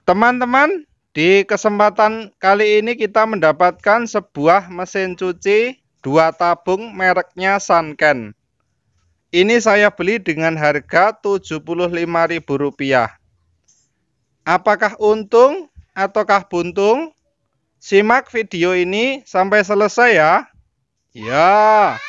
Teman-teman, di kesempatan kali ini kita mendapatkan sebuah mesin cuci 2 tabung mereknya Sanken. Ini saya beli dengan harga Rp75.000. Apakah untung ataukah buntung? Simak video ini sampai selesai ya. Ya.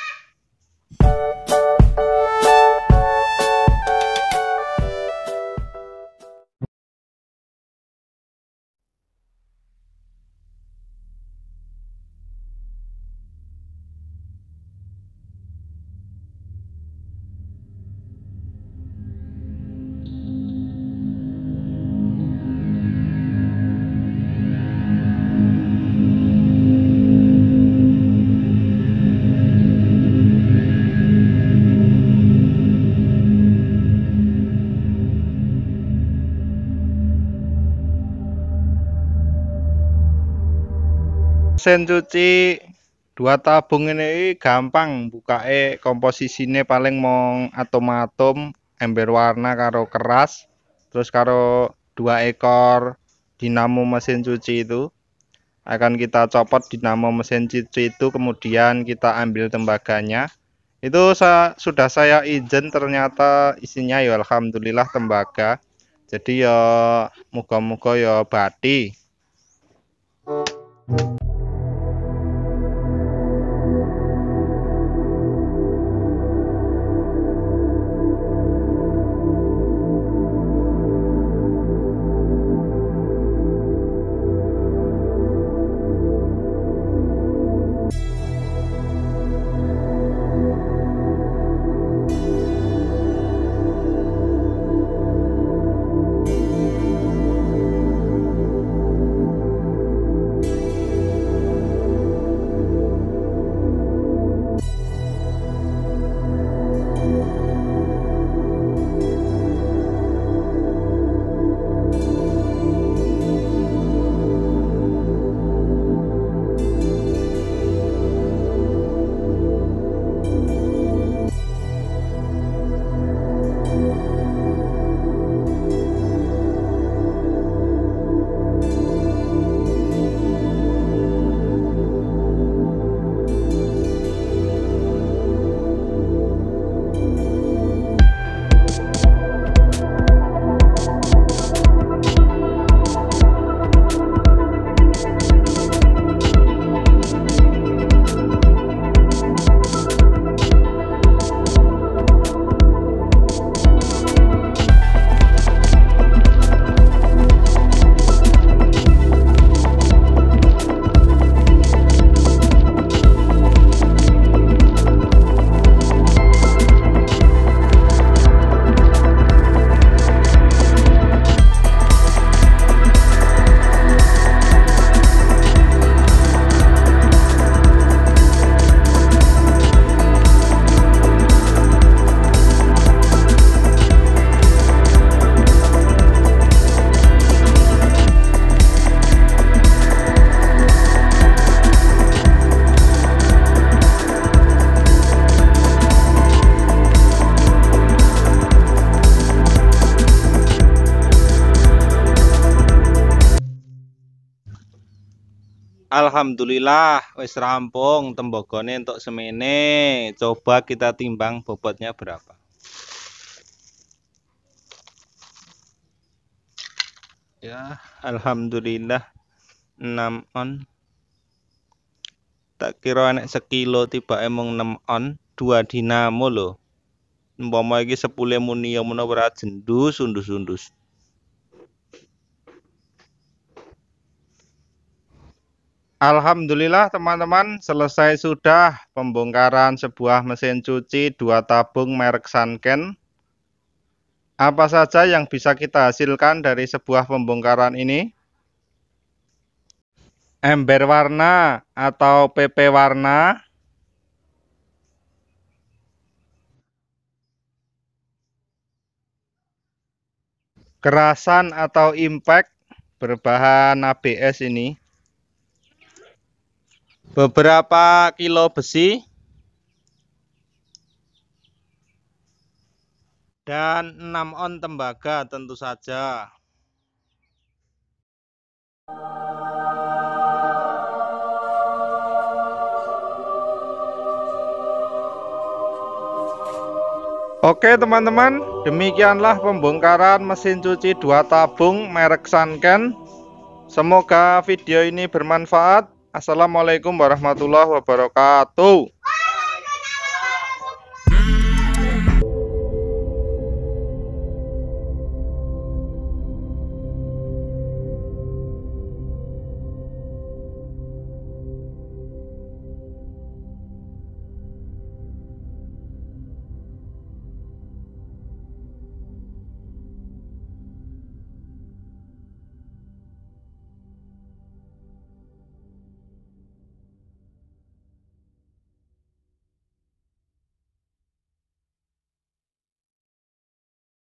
Mesin cuci 2 tabung ini gampang bukae, komposisinya paling mong atom-atom, ember warna karo keras, terus karo 2 ekor dinamo mesin cuci itu akan kita copot dinamo mesin cuci itu, kemudian kita ambil tembaganya. Itu sudah saya izin, ternyata isinya ya alhamdulillah tembaga. Jadi ya muga-muga ya bati. Alhamdulillah wis rampung tembagane untuk semene. Coba kita timbang bobotnya berapa. Ya, alhamdulillah 6 on. Tak kira enek sekilo tiba emong 6 on, 2 dinamo lho. Umpama iki 10 muni ya menawa ora jendus undus-undus. Alhamdulillah teman-teman, selesai sudah pembongkaran sebuah mesin cuci 2 tabung merek Sanken. Apa saja yang bisa kita hasilkan dari sebuah pembongkaran ini? Ember warna atau PP warna, kerasan atau impact berbahan ABS ini, beberapa kilo besi, dan 6 on tembaga tentu saja. Oke teman-teman, demikianlah pembongkaran mesin cuci 2 tabung merek Sanken. Semoga video ini bermanfaat. Assalamualaikum warahmatullahi wabarakatuh.